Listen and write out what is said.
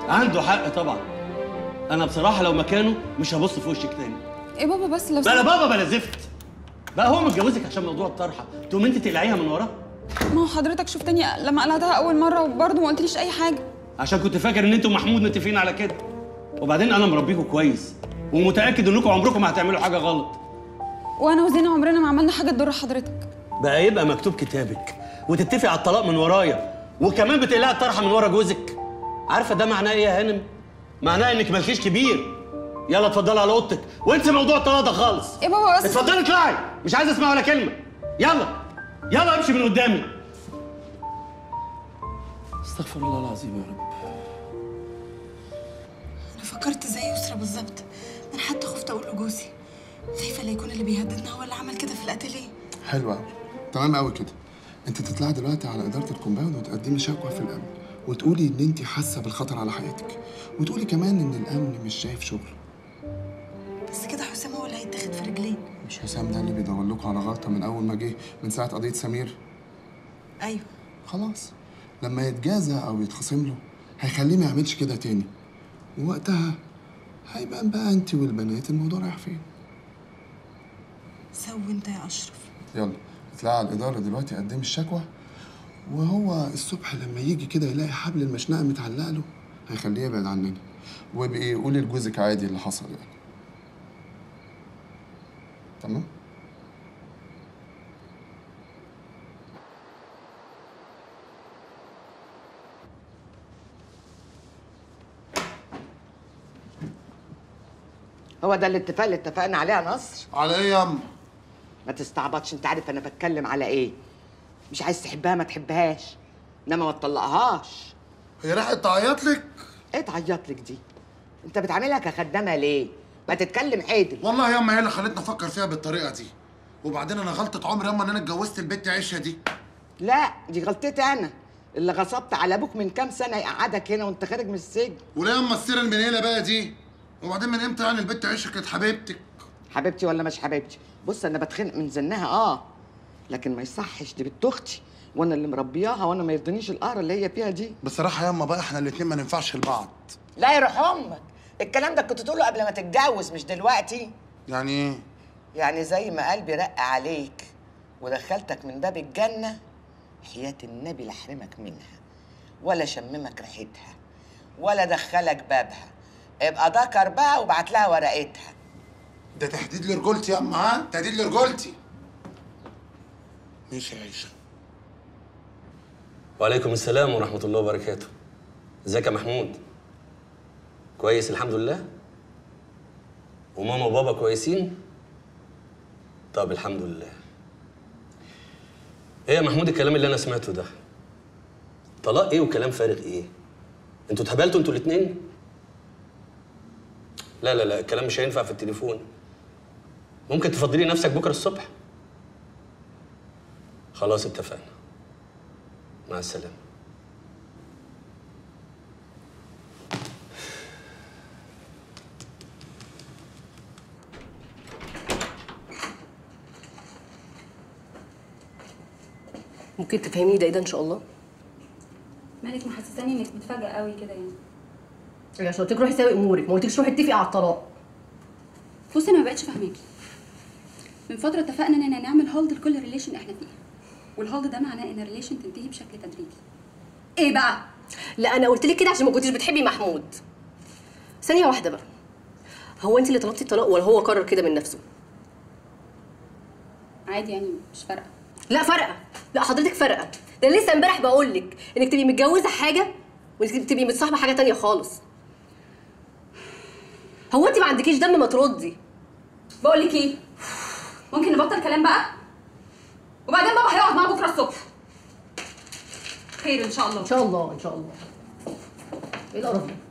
عنده حق طبعا. انا بصراحه لو مكانه مش هبص في وشك تاني. ايه بابا بس لو بلا بابا بلا زفت. بقى هو متجوزك عشان موضوع الطرحه تقوم انت تقلعيها من وراه؟ ما هو حضرتك شفتني لما قلعتها اول مره وبرضه ما قلتليش اي حاجه. عشان كنت فاكر ان انتوا ومحمود متفقين على كده. وبعدين انا مربيكوا كويس ومتاكد انكم عمركم ما هتعملوا حاجه غلط. وانا وزينه عمرنا ما عملنا حاجه تضر حضرتك. بقى يبقى مكتوب كتابك وتتفق على الطلاق من ورايا وكمان بتقلعي الطرحه من ورا جوزك. عارفه ده معناه ايه يا هانم؟ معناه انك مالكيش كبير. يلا اتفضلي على اوضتك وانسي موضوع الطلاق ده خالص. ايه بابا بس اتفضلي اطلعي، مش عايز اسمع ولا كلمه. يلا يلا امشي من قدامي. استغفر الله العظيم يا رب. انا فكرت زي يسرا بالظبط. انا حتى خفت اقول لجوزي، خايفه لا يكون اللي بيهددنا هو اللي عمل كده في الاتيليه. حلو قوي، تمام قوي كده. انت تطلعي دلوقتي على اداره الكومباوند وتقدمي شكوى في الامن وتقولي ان انت حاسه بالخطر على حياتك، وتقولي كمان ان الامن مش شايف شغل. بس كده حسام هو اللي هيتاخد في رجلين. مش حسام ده اللي بيدور لكم على غلطه من اول ما جه من ساعه قضيه سمير؟ ايوه. خلاص، لما يتجازى او يتخصم له هيخليه ما يعملش كده تاني، ووقتها هيبان بقى انت والبنات الموضوع رايح فين. سوي انت يا اشرف. يلا اطلعي على الاداره دلوقتي قدمي الشكوى، وهو الصبح لما يجي كده يلاقي حبل المشنقه متعلق له هيخليه يبعد عننا، وابقي قولي لجوزك عادي اللي حصل يعني. تمام؟ هو ده الاتفاق اللي اتفقنا عليه يا نصر؟ على ايه يا اما؟ ما تستعبطش، انت عارف انا بتكلم على ايه. مش عايز تحبها ما تحبهاش، انما ما تطلقهاش. هي راحت تعيط لك؟ ايه تعيط لك دي؟ انت بتعملها كخدامه ليه؟ ما تتكلم عدل. والله ياما هي اللي خلتني افكر فيها بالطريقه دي. وبعدين انا غلطه عمري ياما ان انا اتجوزت البت عيشه دي. لا دي غلطتي انا اللي غصبت على ابوك من كام سنه يقعدك هنا وانت خارج من السجن. وليه ياما السيره المنيله بقى دي؟ وبعدين من امتى يعني البت عيشه كانت حبيبتك؟ حبيبتي ولا مش حبيبتي؟ بص انا بتخنق من زنها لكن ما يصحش، دي بنت اختي وانا اللي مربياها، وانا ما يرضينيش القهر اللي هي فيها دي. بصراحه ياما بقى احنا الاتنين ما ننفعش لبعض. لا يروح امك، الكلام ده كنت تقوله قبل ما تتجوز مش دلوقتي. يعني ايه؟ يعني زي ما قلبي رق عليك ودخلتك من باب الجنه، حياه النبي لا احرمك منها ولا شممك ريحتها ولا دخلك بابها. ابقى ذكر بقى وبعت لها ورقتها. ده تهديد لرجولتي ياما، ها؟ تهديد لرجولتي. ماشي يا عيشه. وعليكم السلام ورحمه الله وبركاته. ازيك يا محمود؟ كويس الحمد لله. وماما وبابا كويسين؟ طب الحمد لله. ايه يا محمود الكلام اللي انا سمعته ده؟ طلاق ايه وكلام فارغ ايه؟ انتوا اتهبلتوا انتوا الاتنين؟ لا لا لا، الكلام مش هينفع في التليفون. ممكن تفضلي نفسك بكره الصبح؟ خلاص اتفقنا. مع السلامه. ممكن تفهميني ده ايه ده ان شاء الله؟ مالك محسساني انك متفاجئه قوي كده يعني؟ عشان قلت لك روحي ساوي امورك، ما قلتلكش روحي اتفقي على الطلاق. بصي انا ما بقتش فاهماكي. من فتره اتفقنا اننا نعمل هولد لكل ريليشن احنا فيها، والهولد ده معناه ان الريليشن تنتهي بشكل تدريجي. ايه بقى؟ لا انا قلت لك كده عشان ما كنتيش بتحبي محمود. ثانيه واحده بقى، هو انت اللي طلبتي الطلاق ولا هو قرر كده من نفسه؟ عادي يعني مش فارقه. لا فارقه، لا حضرتك فارقه. ده لسه امبارح بقول لك انك تبقي متجوزه حاجه وانك تبقي متصاحبه حاجه تانية خالص. هو انت ما عندكيش دم ما تردي. بقول لك ايه؟ ممكن نبطل كلام بقى؟ وبعدين بابا هيقعد معاه بكره الصبح. خير ان شاء الله. ان شاء الله ان شاء الله. ايه القرف ده؟